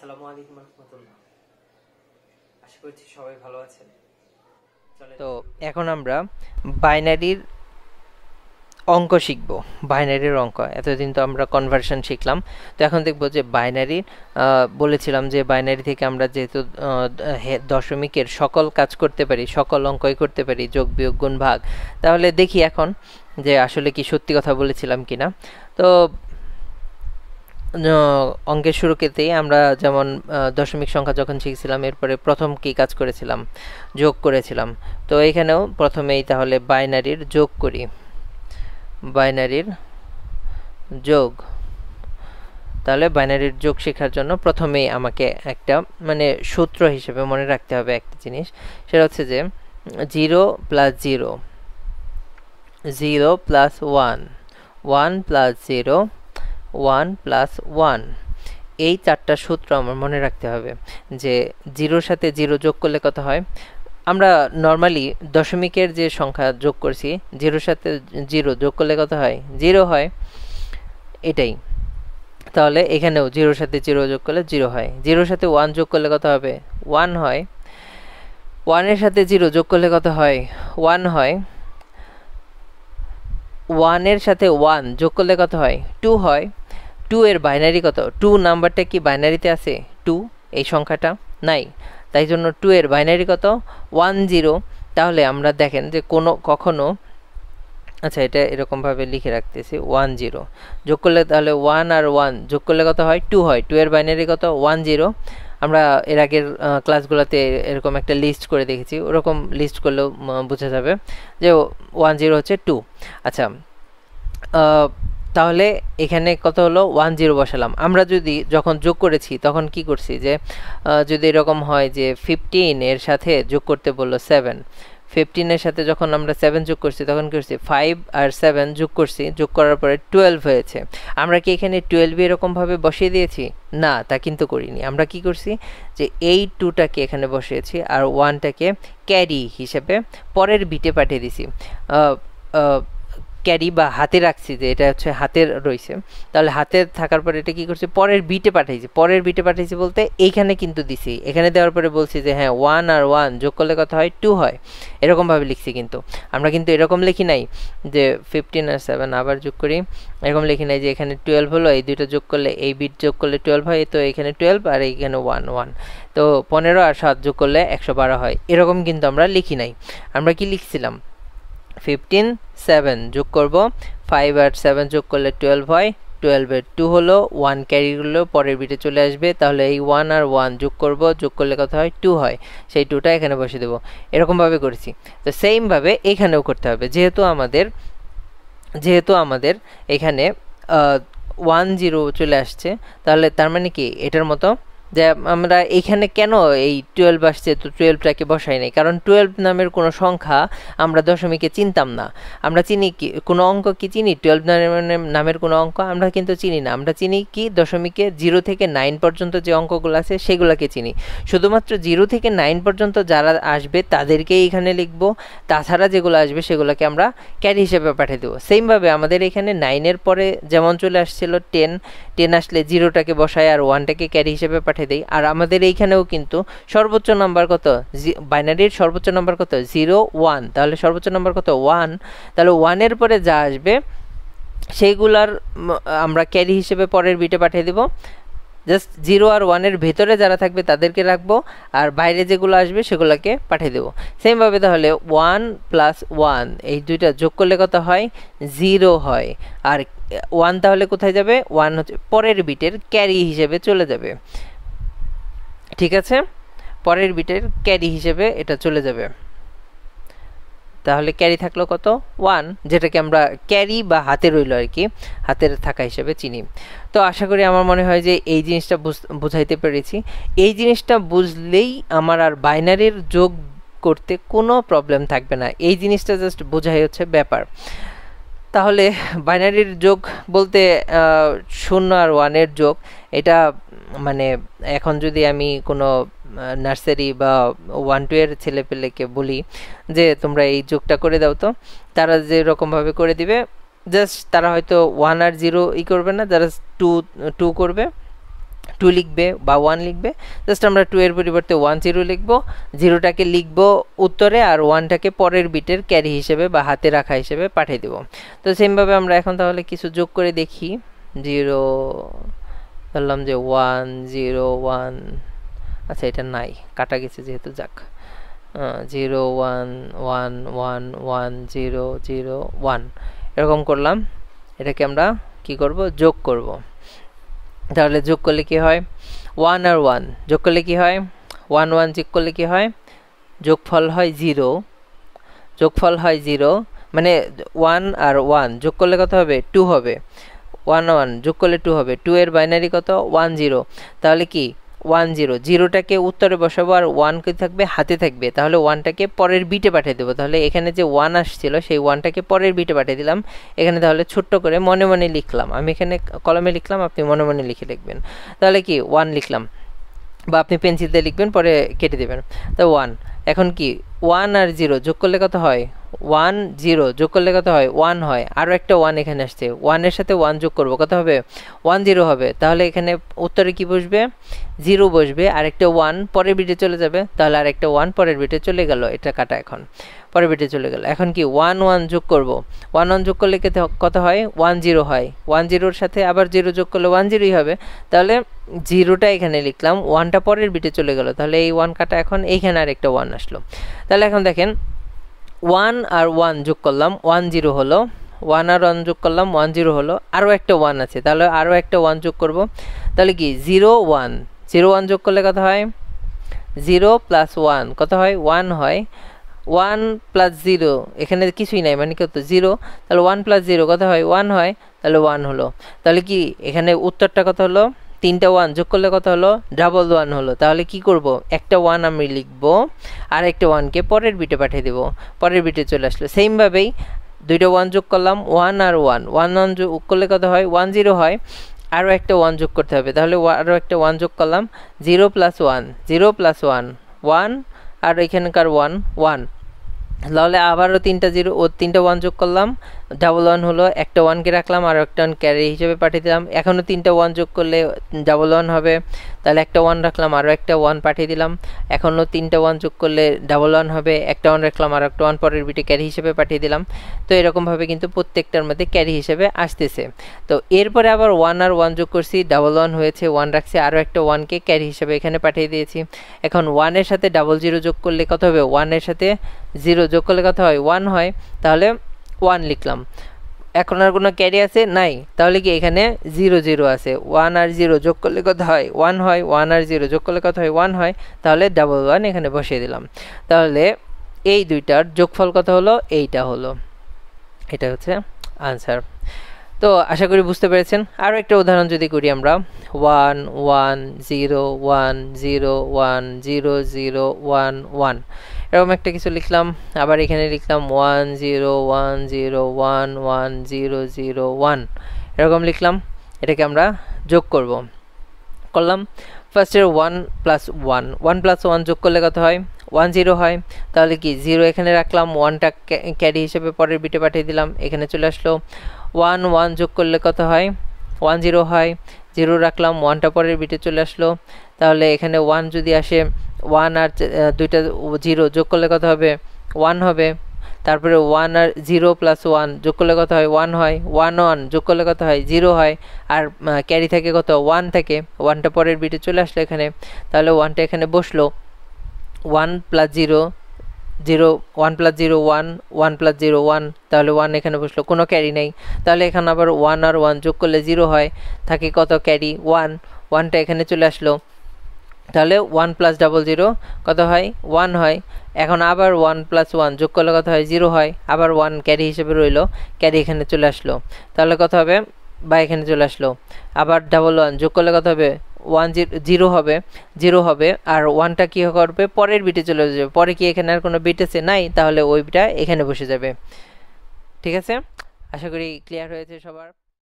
আসসালামু আলাইকুম রহমতুল্লাহ। আশা করছি সবাই ভালো আছেন। তো এখন আমরা বাইনারির অঙ্ক শিখব। বাইনারির অঙ্ক, এতদিন তো আমরা কনভার্সন শিখলাম, তো এখন দেখব যে বাইনারির বলেছিলাম যে বাইনারি থেকে আমরা যেহেতু দশমিকের সকল কাজ করতে পারি, সকল অঙ্কই করতে পারি, যোগ বিয়োগ গুণ ভাগ, তাহলে দেখি এখন যে আসলে কি সত্যি কথা বলেছিলাম কিনা। তো অঙ্কের শুরুতেই আমরা যেমন দশমিক সংখ্যা যখন শিখছিলাম, এরপরে প্রথম কি কাজ করেছিলাম, যোগ করেছিলাম। তো এখানেও প্রথমেই তাহলে বাইনারির যোগ করি, বাইনারির যোগ। তাহলে বাইনারির যোগ শেখার জন্য প্রথমেই আমাকে একটা সূত্র হিসেবে মনে রাখতে হবে একটা জিনিস, সেটা হচ্ছে যে 0 + 0, 0 + 1, 1 + 0, 1 + 1, এই চারটা সূত্র আমার মনে রাখতে হবে। যে 0-র সাথে 0 যোগ করলে কত হয়? আমরা নর্মালি দশমিকের যে সংখ্যা যোগ করছি, 0-র সাথে 0 যোগ করলে কত হয়? 0 হয়, এটাই। তাহলে এখানেও 0-র সাথে 0 যোগ করলে 0 হয়। 0-র সাথে 1 যোগ করলে কত হবে? 1 হয়। 1-এর সাথে 0 যোগ করলে কত হয়? 1 হয়। 1-এর সাথে 1 যোগ করলে কত হয়? 2 হয়। 2 এর বাইনারি কত? 2 নাম্বারটা কি বাইনারিতে আছে? 2 এই সংখ্যাটা নাই, তাই জন্য 2 এর বাইনারি কত? 1 0। তাহলে আমরা দেখেন যে কখনো, আচ্ছা এটা এরকমভাবে লিখে রাখতেছি, 1 0 যোগ করলে তাহলে 1 আর 1 যোগ করলে কত হয়? 2 হয়। 2 এর বাইনারি কত? 1 0। আমরা এর আগের ক্লাসগুলোতে এরকম একটা লিস্ট করে দেখেছি, ওরকম লিস্ট করলেও বোঝা যাবে যে 1 0 হচ্ছে 2। আচ্ছা, তাহলে এখানে কত হলো? 1 0 বসালাম। আমরা যখন যোগ করেছি তখন কি করছি, যে যদি এরকম হয় যে 15 এর সাথে যোগ করতে বললো 7, 15 এর সাথে যখন আমরা 7 যোগ করছি তখন কি করছি? 5 আর 7 যোগ করছি, যোগ করার পরে 12 হয়েছে। আমরা কি এখানে 12 এরকমভাবে বসিয়ে দিয়েছি? না, তা কিন্তু করিনি। আমরা কি করছি, যে এই 2টাকে এখানে বসিয়েছি আর 1টাকে ক্যারি হিসেবে পরের বিটে পাঠিয়ে দিছি। ক্যারি বা হাতে রাখছি, যে এটা হচ্ছে হাতের রয়েছে, তাহলে হাতে থাকার পরে এটা কি করছে? পরের বিটে পাঠাইছি। পরের বিটে পাঠাইছি বলতে এইখানে কিন্তু দিছি, এখানে দেওয়ার পরে বলছি যে হ্যাঁ 1 আর 1 যোগ করলে কত হয়? 2 হয়। এরকমভাবে লিখছি, কিন্তু আমরা কিন্তু এরকম লিখি নাই যে 15 আর 7 আবার যোগ করি, এরকম লিখি নাই যে এখানে 12 হলো, এই দুইটা যোগ করলে, এই বিট যোগ করলে 12 হয়, তো এখানে 12 আর এইখানে 1 1, তো 15 আর 7 যোগ করলে 112 হয়। এরকম কিন্তু আমরা লিখি নাই। আমরা কি লিখছিলাম? 15 7 যোগ করব, 5 আর 7 যোগ করলে 12 হয়, 12 এর 2 হলো, 1 ক্যারি করলো, পরের বিটে চলে আসবে, তাহলে এই 1 আর 1 যোগ করব, যোগ করলে কত হয়? 2 হয়। সেই 2টা এখানে বসে দেবো। এরকমভাবে করেছি। তো সেমভাবে এখানেও করতে হবে। যেহেতু আমাদের এখানে 1 0 চলে আসছে, তাহলে তার মানে কি এটার মতো যে আমরা এখানে কেন এই 12 আসছে, তো 12টাকে বসাই নাই, কারণ 12 নামের কোনো সংখ্যা আমরা দশমিকে চিনতাম না। আমরা চিনি কি কোনো অঙ্ক? কি চিনি 12 নামের কোনো অঙ্ক? আমরা কিন্তু চিনি না। আমরা চিনি কি দশমিকে 0 থেকে 9 পর্যন্ত যে অঙ্কগুলো আছে সেগুলোকে চিনি। শুধুমাত্র 0 থেকে 9 পর্যন্ত যারা আসবে তাদেরকেই এখানে লিখবো, তাছাড়া যেগুলো আসবে সেগুলোকে আমরা ক্যারি হিসেবে পাঠিয়ে দেবো। সেমভাবে আমাদের এখানে 9-এর পরে যেমন চলে আসছিল 10 আসলে 0টাকে বসায় আর 1টাকে ক্যারি হিসেবে পাঠিয়ে দেই। আর আমাদের এইখানেও কিন্তু সর্বোচ্চ নাম্বার কত? বাইনারির সর্বোচ্চ নাম্বার কত? 0 1, তাহলে সর্বোচ্চ নাম্বার কত? 1। তাহলে 1-এর পরে যা আসবে সেইগুলার আমরা ক্যারি হিসেবে পরের বিটে পাঠিয়ে দেব। জাস্ট 0 আর 1-এর ভেতরে যারা থাকবে তাদেরকে রাখবো, আর বাইরে যেগুলো আসবে সেগুলোকে পাঠিয়ে দেবো। সেমভাবে তাহলে 1 + 1 এই দুইটা যোগ করলে কত হয়? 0 হয়। আর 1 তাহলে কোথায় যাবে? 1 হচ্ছে পরের বিটের ক্যারি হিসেবে চলে যাবে। ঠিক আছে, পরের বিটের ক্যারি হিসেবে এটা চলে যাবে। তাহলে ক্যারি থাকলো কত? 1, যেটাকে আমরা ক্যারি বা হাতে রইল আর কি, হাতের থাকা হিসেবে চিনি। তো আশা করি, আমার মনে হয় যে এই জিনিসটা বুঝাইতে পেরেছি। এই জিনিসটা বুঝলেই আমার আর বাইনারির যোগ করতে কোনো প্রবলেম থাকবে না। এই জিনিসটা জাস্ট বোঝাই হচ্ছে ব্যাপার। তাহলে বাইনারির যোগ বলতে 0 আর 1-এর যোগ, এটা এখন যদি আমি কোনো নার্সারি বা 1 2 এর ছেলেপেলেকে বলি যে তোমরা এই যোগটা করে দাও, তো তারা যেরকমভাবে করে দিবে, জাস্ট তারা হয়তো 1 আর 0 করবে না, যারা 2 করবে, 2 লিখবে বা 1 লিখবে, জাস্ট আমরা 2 এর পরিবর্তে 1 0 লিখব, 0টাকে লিখব উত্তরে আর 1টাকে পরের বিটের ক্যারি হিসেবে বা হাতে রাখা হিসেবে পাঠিয়ে দেব। তো সেমভাবে আমরা এখন তাহলে কিছু যোগ করে দেখি। 0 ধরলাম যে 1 0 1, আচ্ছা এটা নাই, কাটা গেছে যেহেতু, যাক 0 1 1 1 1 0 0 1 এরকম করলাম। এটাকে আমরা কি করব, যোগ করব। তাহলে যোগ করলে কি হয়, 1 আর 1 যোগ করলে কি হয়, 1 1 যোগ করলে কি হয়, যোগফল হয় 0, যোগফল হয় 0, মানে 1 আর 1 যোগ করলে কত হবে, 2 হবে। 1 1 যোগ করলে 2 হবে, 2 এর বাইনারি কত, 1 0, তাহলে কি 1 0, 0টাকে উত্তরে বসাবো আর 1 কি থাকবে, হাতে থাকবে, তাহলে 1টাকে পরের বিটে পাঠিয়ে দেবো। তাহলে এখানে যে 1 আসছিল সেই 1টাকে পরের বিটে পাঠিয়ে দিলাম। এখানে তাহলে ছোট্ট করে মনে মনে লিখলাম, আমি এখানে কলমে লিখলাম, আপনি মনে মনে লিখে লিখবেন। তাহলে কি 1 লিখলাম, বা আপনি পেন্সিল দিয়ে লিখবেন, পরে কেটে দেবেন। তো 1, এখন কি 1 আর 0 যোগ করলে কত হয়, 1 0 যোগ করলে কত হয়, 1 হয়। আরও একটা 1 এখানে আসছে, 1 এর সাথে 1 যোগ করব, কত হবে, 1 0 হবে। তাহলে এখানে উত্তরে কি বসবে, 0 বসবে, আর একটা 1 পরের বিটে চলে যাবে, তাহলে আর একটা 1 পরের বিটে চলে গেল, এটা কাটা এখন পরের বিটে চলে গেল। এখন কি 1 1 যোগ করব, 1 1 যোগ করলে কত হয়, 1 0 হয়। 1 0-র সাথে আবার 0 যোগ করলে 1 0ই হবে, তাহলে 0টা এখানে লিখলাম, 1টা পরের বিটে চলে গেল, তাহলে এই 1 কাটা, এখন এইখানে আর একটা 1 আসলো। তাহলে এখন দেখেন 1 আর 1 যোগ করলাম, 1 0 হলো, 1 আর 1 যোগ করলাম, 1 0 হলো, আরও একটা 1 আছে, তাহলে আরও একটা 1 যোগ করব। তাহলে কি 0 1 0 1 যোগ করলে কত হয়, 0 প্লাস 1 কত হয়, 1 হয়। 1 প্লাস 0 এখানে কিছুই নাই, মানে কত, 0, তাহলে 1 প্লাস 0 কত হয়, 1 হয়, তাহলে 1 হলো। তাহলে কি এখানে উত্তরটা কত হলো, 3টা 1 যোগ করলে কত হলো, 1 হলো। তাহলে কি করব, একটা 1 আমি লিখব আর একটা 1কে পরের বিটে পাঠিয়ে দেব, পরের বিটে চলে আসলো। সেমভাবেই 2টা 1 যোগ করলাম, 1 আর 1 1 1 যোগ করলে কত হয়, 1 0 হয়, আরও একটা 1 যোগ করতে হবে, তাহলে আরও একটা 1 যোগ করলাম, 0 প্লাস 1 0 প্লাস 1 1, আর এখানকার 1 1, তাহলে আবারও 3টা 0 ও 3টা 1 যোগ করলাম, 1 হলো, একটা 1কে রাখলাম আর একটা 1 ক্যারি হিসেবে পাঠিয়ে দিলাম। এখনও 3টা 1 যোগ করলে 1 হবে, তাহলে একটা 1 রাখলাম, আরও একটা 1 পাঠিয়ে দিলাম। এখনও 3টা 1 যোগ করলে 1 হবে, একটা 1 রাখলাম, আর একটা 1 পরের বিটে ক্যারি হিসেবে পাঠিয়ে দিলাম। তো এরকমভাবে কিন্তু প্রত্যেকটার মধ্যে ক্যারি হিসেবে আসতেছে। তো এরপরে আবার 1 আর 1 যোগ করছি, 1 হয়েছে, 1 রাখছি, আরও একটা 1কে ক্যারি হিসেবে এখানে পাঠিয়ে দিয়েছি। এখন 1 এর সাথে 0 যোগ করলে কত হবে, 1 এর সাথে 0 যোগ করলে কত হয়, 1 হয়, তাহলে 1 লিখলাম। এখন আর কোনো ক্যারি আছে নাই, তাহলে কি এখানে 0 0 আছে, 1 আর 0 যোগ করলে কত হয়, 1 হয়, 1 আর 0 যোগ করলে কত হয়, 1 হয়, তাহলে 1 এখানে বসিয়ে দিলাম। তাহলে এই দুইটার যোগফল কত হলো, এইটা হলো, এটা হচ্ছে আনসার। তো আশা করি বুঝতে পেরেছেন। আরও একটা উদাহরণ যদি করি আমরা, 1 1 0 1 0 1 0 0 1 1 এরকম একটা কিছু লিখলাম। আবার এখানে লিখলাম 1 0 1 0 1 1 0 0 1 এরকম লিখলাম। এটাকে আমরা যোগ করলাম। ফার্স্টের 1 প্লাস 1 1 প্লাস 1 যোগ করলে কত হয়, 1 0 হয়। তাহলে কি 0 এখানে রাখলাম, 1টা ক্যারি হিসেবে পরের বিটে পাঠিয়ে দিলাম, এখানে চলে আসলো। 1 1 যোগ করলে কত হয়, 1 0 হয়, 0 রাখলাম, 1টা পরের বিটে চলে আসলো। তাহলে এখানে 1 যদি আসে, 1 আর 2টা 0 যোগ করলে কত হবে, 1 হবে। তারপরে 1 আর 0 প্লাস 1 যোগ করলে কত হয়, 1 হয়। 1 1 যোগ করলে কত হয়, 0 হয়। আর ক্যারি থাকে কত, 1 থাকে, 1টা পরের বিটে চলে আসলো এখানে, তাহলে 1টা এখানে বসলো। 1 প্লাস 0 0 1 প্লাস 0 1 1 প্লাস 0 1, তাহলে 1 এখানে বসলো, কোনো ক্যারি নেই। তাহলে এখানে আবার 1 আর 1 যোগ করলে 0 হয়, থাকে কত ক্যারি 1, 1টা এখানে চলে আসলো। তাহলে 1 প্লাস 0 কত হয়, 1 হয়। এখন আবার 1 প্লাস 1 যোগ করলে কত হয়, 0 হয়। আবার 1 ক্যারি হিসেবে রইলো, ক্যারি এখানে চলে আসলো, তাহলে কত হবে, বা এখানে চলে আসলো। আবার 1 যোগ করলে কত হবে, 1 0 হবে, 0 হবে। আর 1টা কী করবে, পরের বিটে চলে যাবে। পরে কি এখানে আর কোনো বিট আছে, নাই, তাহলে ওইটা এখানে বসে যাবে। ঠিক আছে, আশা করি ক্লিয়ার হয়েছে সবার।